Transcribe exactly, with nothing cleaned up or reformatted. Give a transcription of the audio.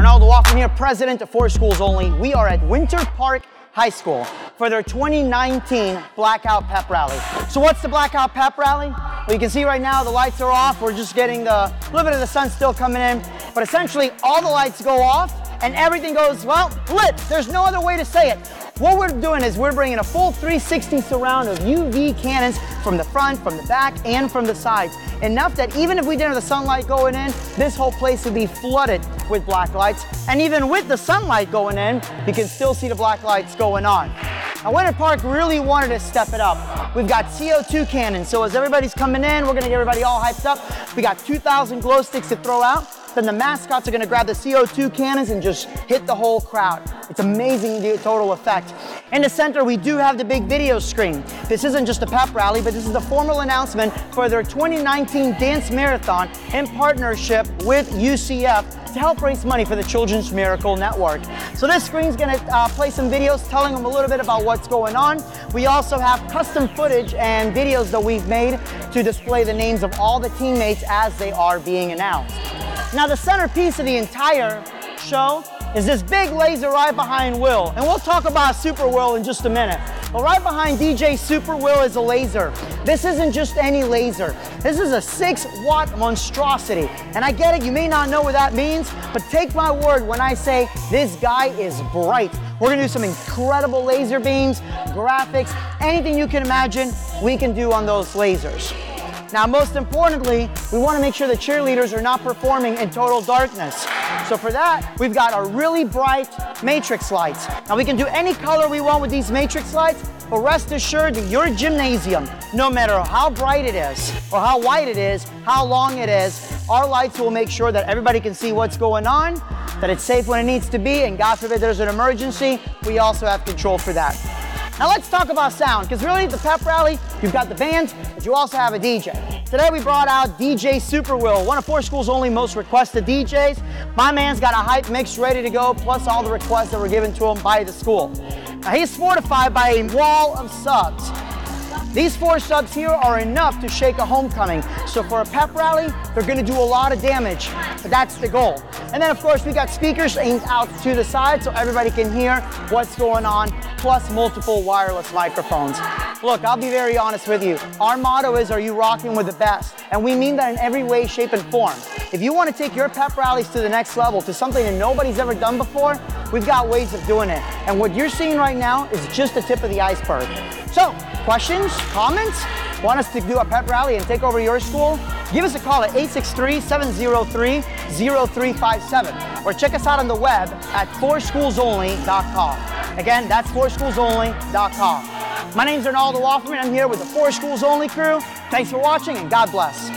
Arnaldo Hoffman here, president of Four Schools Only. We are at Winter Park High School for their twenty nineteen Blackout Pep Rally. So what's the Blackout Pep Rally? Well, you can see right now the lights are off. We're just getting the, a little bit of the sun still coming in. But essentially all the lights go off and everything goes, well, lit. There's no other way to say it. What we're doing is we're bringing a full three sixty surround of U V cannons from the front, from the back, and from the sides. Enough that even if we didn't have the sunlight going in, this whole place would be flooded with black lights. And even with the sunlight going in, you can still see the black lights going on. Now, Winter Park really wanted to step it up. We've got C O two cannons, so as everybody's coming in, we're gonna get everybody all hyped up. We got two thousand glow sticks to throw out. Then the mascots are gonna grab the C O two cannons and just hit the whole crowd. It's amazing the total effect. In the center, we do have the big video screen. This isn't just a pep rally, but this is the formal announcement for their twenty nineteen Dance Marathon in partnership with U C F to help raise money for the Children's Miracle Network. So this screen's gonna uh, play some videos telling them a little bit about what's going on. We also have custom footage and videos that we've made to display the names of all the teammates as they are being announced. Now, the centerpiece of the entire show is this big laser right behind Will. And we'll talk about Super Will in just a minute. But right behind D J Super Will is a laser. This isn't just any laser. This is a six watt monstrosity. And I get it, you may not know what that means, but take my word when I say this guy is bright. We're gonna do some incredible laser beams, graphics, anything you can imagine, we can do on those lasers. Now, most importantly, we want to make sure the cheerleaders are not performing in total darkness. So for that, we've got our really bright matrix lights. Now, we can do any color we want with these matrix lights, but rest assured that your gymnasium, no matter how bright it is, or how wide it is, how long it is, our lights will make sure that everybody can see what's going on, that it's safe when it needs to be, and God forbid there's an emergency, we also have control for that. Now let's talk about sound, because really at the pep rally, you've got the band, but you also have a D J. Today we brought out D J Super Will, one of Four Schools Only most requested D Js. My man's got a hype mix ready to go, plus all the requests that were given to him by the school. Now he's fortified by a wall of subs. These four subs here are enough to shake a homecoming. So for a pep rally, they're gonna do a lot of damage, but that's the goal. And then of course we got speakers aimed out to the side so everybody can hear what's going on, plus multiple wireless microphones. Look, I'll be very honest with you. Our motto is, are you rocking with the best? And we mean that in every way, shape, and form. If you want to take your pep rallies to the next level, to something that nobody's ever done before, we've got ways of doing it. And what you're seeing right now is just the tip of the iceberg. So, questions, comments? Want us to do a pep rally and take over your school? Give us a call at eight six three, seven zero three, zero three five seven or check us out on the web at four schools only dot com. Again, that's four schools only dot com. My name's Arnaldo Hoffman. I'm here with the Four Schools Only crew. Thanks for watching and God bless.